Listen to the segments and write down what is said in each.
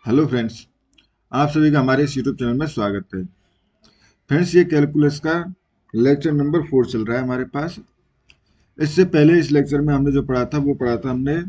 Hello friends, आप सभी का हमारे इस यूट्यूब चैनल में स्वागत है। फ्रेंड्स, ये कैलकुलस का लेक्चर नंबर 4 चल रहा है हमारे पास। इससे पहले इस लेक्चर में हमने जो पढ़ा था वो पढ़ा था हमने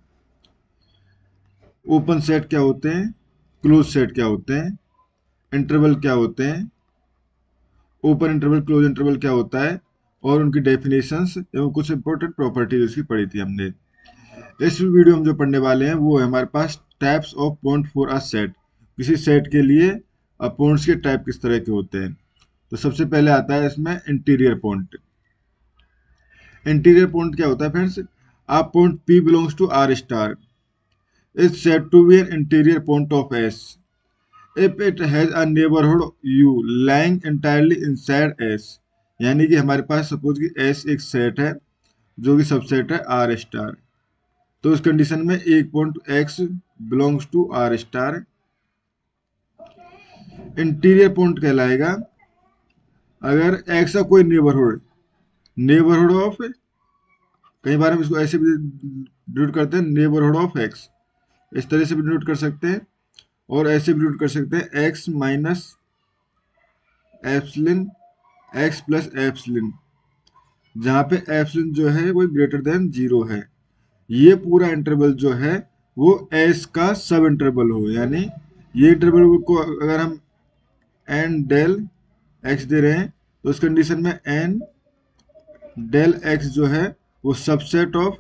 ओपन सेट क्या होते हैं, क्लोज सेट क्या होते हैं, इंटरवल क्या होते हैं, ओपन इंटरवल क्लोज इंटरवल क्या होता है और उनकी डेफिनेशंस एवं कुछ इंपॉर्टेंट प्रॉपर्टीज उसकी पढ़ी थी हमने। इस वीडियो में जो पढ़ने वाले हैं वो है हमारे पास types of point for a set. किसी सेट के लिए पॉइंट्स के टाइप किस तरह के होते हैं। तो सबसे पहले आता है इसमें इंटीरियर पॉइंट। इंटीरियर पॉइंट क्या होता है friends? A point P belongs to R star is said to be an interior point of S if it has a neighborhood U lying entirely inside S। यानी कि हमारे पास suppose कि S एक set है जो कि सबसेट है R स्टार। तो उस कंडीशन में एक point X belongs to R star interior point कहलाएगा अगर X का कोई नेबरहुड ऑफ, कई बार हम इसको ऐसे भी डिनोट करते हैं नेबरहुड ऑफ एक्स, इस तरह से भी डिनोट कर सकते हैं और ऐसे भी डिनोट कर सकते हैं X minus epsilon X plus epsilon, जहाँ पे एप्सिलन जो है वो ग्रेटर देन 0 है। ये पूरा इंटरवल जो है वो एस का सब इंटरवल हो, यानी ये इंटरवल को अगर हम एन डेल एक्स दे रहे हैं तो उस कंडीशन में एन डेल एक्स जो है वो सबसेट ऑफ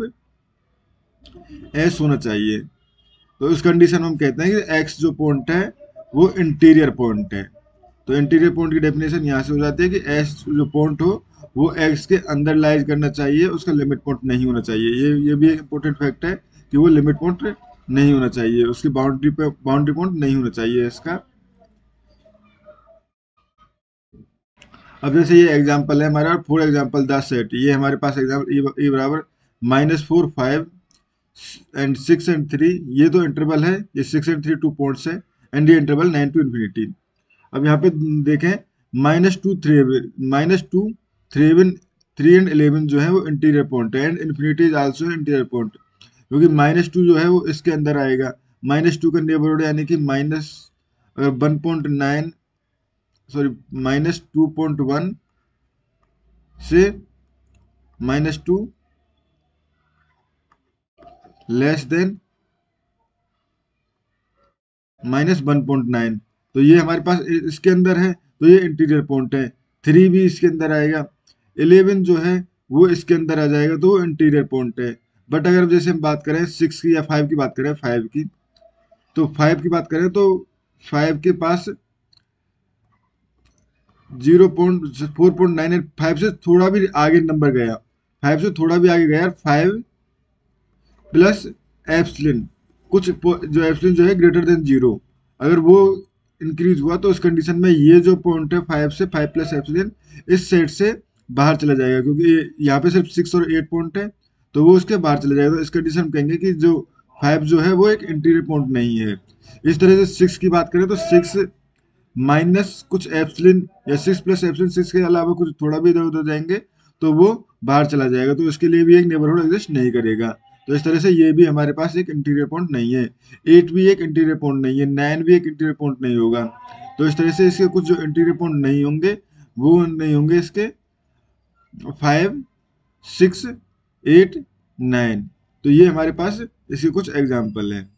एस होना चाहिए। तो इस कंडीशन में हम कहते हैं कि एक्स जो पॉइंट है वो इंटीरियर पॉइंट है। तो इंटीरियर पॉइंट की डेफिनेशन यहाँ से हो जाती है कि एस जो पॉइंट हो वो एक्स के अंदर लाइज करना चाहिए, उसका लिमिट पॉइंट नहीं होना चाहिए। ये भी एक इंपॉर्टेंट फैक्ट है कि वो लिमिट पॉइंट नहीं होना चाहिए, उसकी बाउंड्री पॉइंट नहीं होना चाहिए इसका। अब जैसे ये एग्जांपल है हमारा फॉर एग्जांपल द सेट, ये हमारे पास एग्जाम्पल ई बराबर -4 5 एंड 6 एंड 3, ये तो इंटरवल है, ये 6 एंड 3 2 पॉइंट्स है एंड ये इंटरवल 9 टू इन्फिनिटी। अब यहाँ पे देखें -2 3 3 एंड 11 जो है वो इंटीरियर पॉइंट है and infinity is also interior point, क्योंकि -2 जो है वो इसके अंदर आएगा। -2 का नेबरहुड यानी कि माइनस अगर 1.9 सॉरी -2.1 से -2 लेस देन -1.9, तो ये हमारे पास इसके अंदर है, तो ये इंटीरियर पॉइंट है। 3 भी इसके अंदर आएगा, 11 जो है वो इसके अंदर आ जाएगा, तो वो इंटीरियर पॉइंट है। बट अगर जैसे हम बात करें 6 की या 5 की बात करें 5 की, तो 5 की बात करें तो 5 के पास 0.4.9 5 से थोड़ा भी आगे नंबर गया, 5 से थोड़ा भी आगे गया 5 प्लस एप्सिलन, कुछ जो एप्सिलन जो है ग्रेटर देन 0, अगर वो इंक्रीज हुआ तो उस कंडीशन में ये जो पॉइंट है 5 से 5 प्लस एप्सिलन इस सेट से बाहर चला जाएगा, क्योंकि यहाँ पे सिर्फ 6 और 8 पॉइंट है तो वो उसके बाहर चला जाएगा। तो इस कंडीशन में कहेंगे कि जो 5 जो है वो एक इंटीरियर पॉइंट नहीं है। इस तरह से 6 की बात करें तो 6 माइनस कुछ एप्सिलन या 6 प्लस एप्सिलन 6 के अलावा कुछ थोड़ा भी इधर उधर जाएंगे तो वो बाहर चला जाएगा, तो उसके लिए भी एक नेबरहुड एग्जिस्ट नहीं करेगा। तो इस तरह से ये भी हमारे पास एक इंटीरियर पॉइंट नहीं है। 8 भी एक इंटीरियर पॉइंट नहीं है, 9 भी एक इंटीरियर पॉइंट नहीं होगा। तो इस तरह से इसके कुछ जो इंटीरियर पॉइंट नहीं होंगे वो नहीं होंगे इसके 5 6 8 9। तो ये हमारे पास इसके कुछ एग्जाम्पल हैं।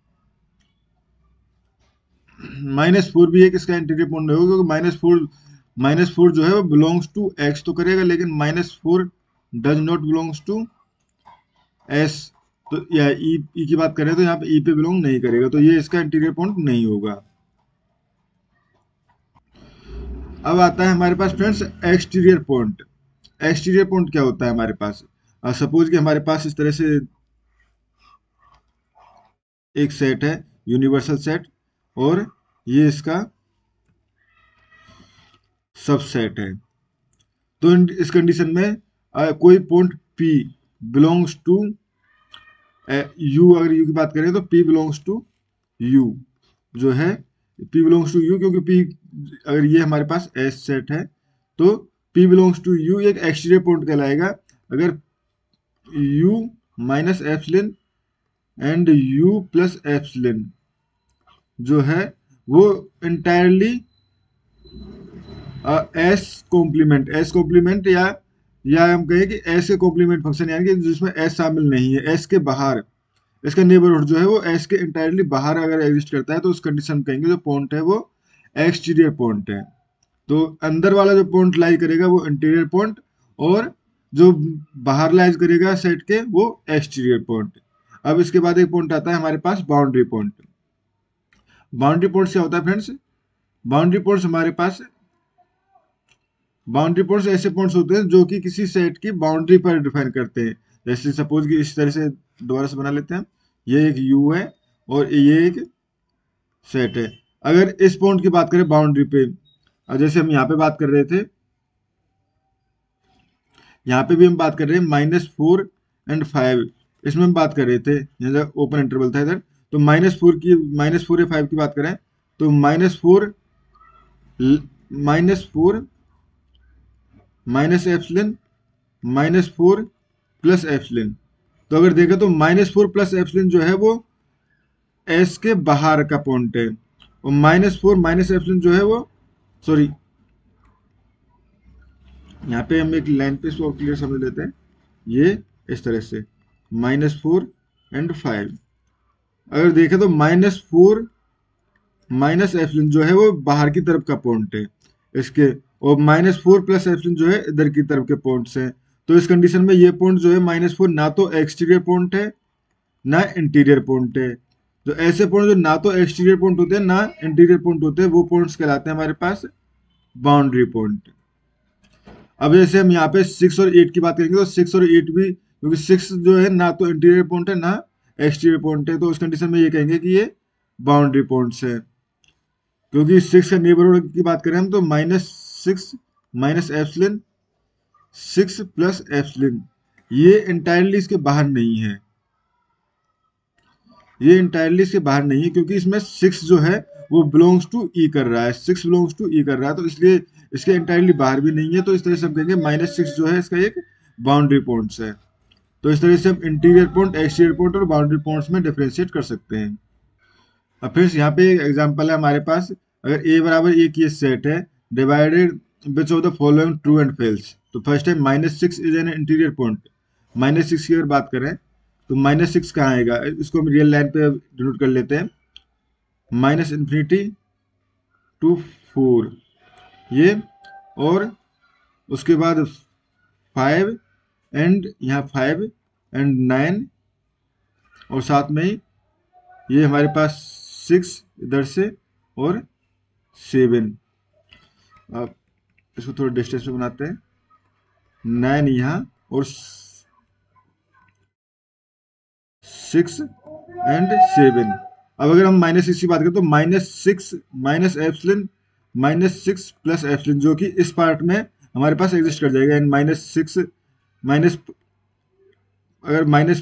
-4 भी एक इसका इंटीरियर पॉइंट नहीं होगा, क्योंकि माइनस फोर जो है वो बिलोंग्स टू एक्स तो करेगा, लेकिन -4 does not belongs to S. तो या ई की बात करें तो यहाँ पे ई पे बिलोंग नहीं करेगा, तो ये इसका इंटीरियर पॉइंट नहीं होगा। अब आता है हमारे पास friends exterior point. Exterior point क्या होता है हमारे पास? सपोज कि हमारे पास इस तरह से एक सेट है, यूनिवर्सल सेट, और ये इसका सबसेट है। तो इस कंडीशन में कोई point P belongs to U, अगर U की बात करें तो P बिलोंग्स टू U जो है, P बिलोंग्स टू U, क्योंकि P अगर ये हमारे पास S सेट है तो P बिलोंग्स टू U एक एक्सटीरियर पॉइंट कहलाएगा अगर U minus epsilon and U plus epsilon जो है वो इंटायरली एस कॉम्प्लीमेंट या हम कहें कि एस के कॉम्प्लीमेंट फंक्शन, यानी कि जिसमें एस शामिल नहीं है, एस के बाहर, इसका नेबरहुड जो है वो एस के इंटायरली बाहर अगर एग्जिस्ट करता है तो उस कंडीशन कहेंगे जो पॉइंट है वो एक्सटीरियर पॉइंट है। तो अंदर वाला जो पॉइंट लाई करेगा वो इंटीरियर पॉइंट, और जो बाहर लाइज करेगा सेट के वो एक्सटीरियर पॉइंट। अब इसके बाद एक पॉइंट आता है हमारे पास बाउंड्री पॉइंट। बाउंड्री पॉइंट क्या होता है फ्रेंड्स? बाउंड्री पॉइंट्स हमारे पास, बाउंड्री पॉइंट्स ऐसे पॉइंट्स होते हैं जो कि किसी सेट की बाउंड्री पर डिफाइन करते हैं। जैसे सपोज कि इस तरह से दोबारा से बना लेते हैं, ये एक यू है और ये एक सेट है। अगर इस पॉइंट की बात करें बाउंड्री पे, और जैसे हम यहाँ पे बात कर रहे थे, यहाँ पे भी हम बात कर रहे हैं -4 एंड 5, इसमें हम बात कर रहे थे, यहाँ ओपन इंटरवल था इधर, तो -4 या 5 की बात करें तो -4 माइनस एप्सिलॉन -4 प्लस एप्सिलॉन। तो अगर देखें तो -4 प्लस एप्सिलॉन जो है वो एस के बाहर का पॉइंट है, और -4 माइनस एप्सिलॉन जो है वो, सॉरी, यहाँ पे हम एक लाइन पे इसको क्लियर समझ लेते हैं। ये इस तरह से -4 एंड 5, अगर देखें तो -4 माइनस एप्सिलॉन जो है वो बाहर की तरफ का पॉइंट है इसके, और -4 प्लस एप्सिलॉन जो है इधर की तरफ के पॉइंट्स हैं। तो इस कंडीशन में ये पॉइंट जो है -4 ना तो एक्सटीरियर पॉइंट है ना इंटीरियर पॉइंट है। तो ऐसे पॉइंट जो ना तो एक्सटीरियर पॉइंट होते हैं ना इंटीरियर पॉइंट होते हैं वो पॉइंट्स कहलाते हैं हमारे पास बाउंड्री पॉइंट। अब जैसे हम यहाँ पे 6 और 8 की बात करेंगे तो 6 और 8 भी, क्योंकि 6 जो है ना तो इंटीरियर पॉइंट है ना एक्सटीरियर पॉइंट है, तो उस कंडीशन में ये कहेंगे कि ये बाउंड्री पॉइंट्स है। क्योंकि 6 का नेबरहुड की बात करें हम तो -6 माइनस एप्सिलॉन 6 प्लस एप्सिलॉन, ये इंटायरली इसके बाहर नहीं है, ये इंटायरली इसके बाहर नहीं है, क्योंकि इसमें 6 जो है वो बिलोंग्स टू ई कर रहा है, 6 बिलोंग्स टू ई कर रहा है, तो इसलिए इसके इंटायरली बाहर भी नहीं है। तो इस तरह से हम कहेंगे -6 जो है इसका एक बाउंड्री पॉइंट्स है। तो इस तरह से हम इंटीरियर पॉइंट, एक्सटीरियर पॉइंट और बाउंड्री पॉइंट्स में डिफरेंशिएट कर सकते हैं। अब फिर यहाँ पे एक एग्जांपल है हमारे पास, अगर a बराबर a की सेट है, divided which of the following true and false. तो फर्स्ट है -6 इज एन इंटीरियर पॉइंट। -6 की अगर बात करें तो -6 कहाँ आएगा, इसको हम रियल लाइन पे डिनोट कर लेते हैं, -∞ to 4 ये, और उसके बाद 5 एंड यहाँ 5 एंड 9, और साथ में ही ये हमारे पास 6 इधर से और 7। अब इसको थोड़ा डिस्टेंस पे बनाते हैं, 9 यहाँ और 6 एंड 7। अब अगर हम -6 की बात करें तो -6 माइनस एप्सिलॉन -6 प्लस एप्सिलॉन, जो कि इस पार्ट में हमारे पास एग्जिस्ट कर जाएगा, एंड -6 माइनस, अगर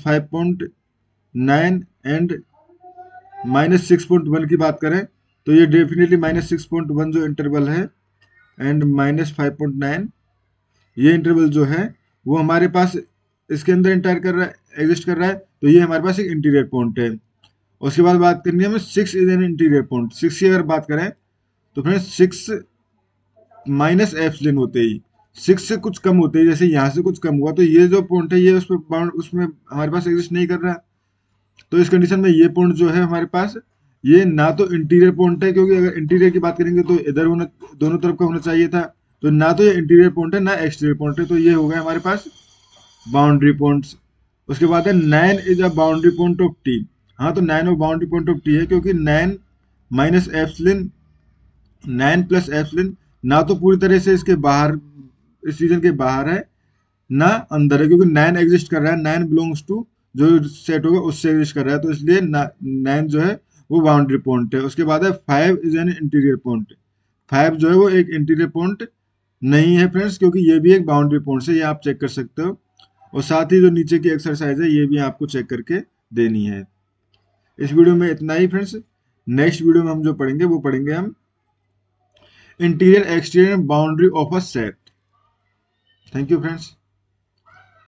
-5.9 एंड -6.1 की बात करें तो ये डेफिनेटली -6.1 जो इंटरवल है एंड -5.9, ये इंटरवल जो है वो हमारे पास इसके अंदर इंटर कर रहा है, एग्जिस्ट कर रहा है, तो ये हमारे पास एक इंटीरियर पॉइंट है। उसके बाद बात करनी है हमें 6 इज एन इंटीरियर पॉइंट। 6 की अगर बात करें तो फ्रेंड्स 6 माइनस एप्सिलॉन होते ही, 6 से कुछ कम होते ही, जैसे यहाँ से कुछ कम हुआ तो ये जो पॉइंट है ये उस पर बाउंड, उसमें हमारे पास एग्जिस्ट नहीं कर रहा। तो इस कंडीशन में ये पॉइंट जो है हमारे पास, ये ना तो इंटीरियर पॉइंट है, क्योंकि अगर इंटीरियर की बात करेंगे तो इधर होना, दोनों तरफ का होना चाहिए था, तो ना तो ये इंटीरियर पॉइंट है ना एक्सटीरियर पॉइंट है, तो ये हो गया हमारे पास बाउंड्री पॉइंट्स। उसके बाद है 9 is a boundary point of T. हाँ, तो 9 और बाउंड्री पॉइंट ऑफ टी है, क्योंकि 9 माइनस एप्सिलॉन, 9 प्लस एप्सिलॉन ना तो पूरी तरह से इसके बाहर, इस रीजन के बाहर है, ना अंदर है, क्योंकि 9 एग्जिस्ट कर रहा है, 9 बिलोंग्स टू जो सेट होगा उससे एग्जिस्ट कर रहा है, तो इसलिए 9 जो है वो बाउंड्री पॉइंट है। उसके बाद है 5 इज एन इंटीरियर पॉइंट। 5 जो है वो एक इंटीरियर पॉइंट नहीं है फ्रेंड्स, क्योंकि ये भी एक बाउंड्री पॉइंट है, ये आप चेक कर सकते हो। और साथ ही जो नीचे की एक्सरसाइज है ये भी आपको चेक करके देनी है। इस वीडियो में इतना ही फ्रेंड्स। नेक्स्ट वीडियो में हम जो पढ़ेंगे वो पढ़ेंगे हम interior exterior boundary of a set. Thank you friends.